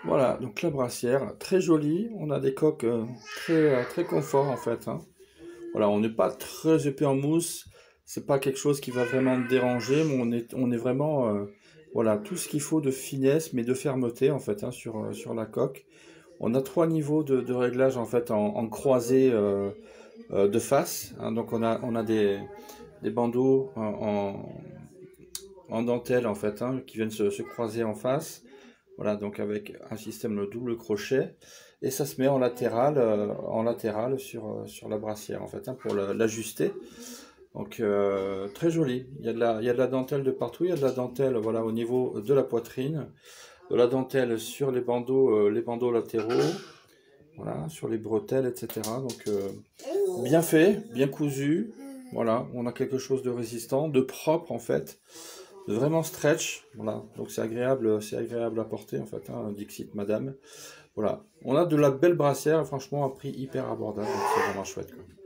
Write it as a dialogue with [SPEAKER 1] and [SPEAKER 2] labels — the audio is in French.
[SPEAKER 1] Voilà, donc la brassière, très jolie. On a des coques très confort en fait, hein. Voilà, on n'est pas très épais en mousse. C'est pas quelque chose qui va vraiment déranger, mais on est vraiment, voilà, tout ce qu'il faut de finesse, mais de fermeté en fait, hein, sur la coque. On a trois niveaux de réglage en fait en croisée de face, hein. Donc on a des bandeaux en dentelle en fait, hein, qui viennent se croiser en face. Voilà, donc avec un système de double crochet. Et ça se met en latéral sur la brassière en fait, hein, pour l'ajuster. Donc très joli. Il y a de la dentelle de partout. Il y a de la dentelle, voilà, au niveau de la poitrine, de la dentelle sur les bandeaux latéraux, voilà, sur les bretelles, etc. Donc bien fait, bien cousu. Voilà, on a quelque chose de résistant, de propre en fait, de vraiment stretch. Voilà, donc c'est agréable à porter en fait, hein, Dixit Madame. Voilà, on a de la belle brassière, franchement, à prix hyper abordable, donc c'est vraiment chouette, quoi.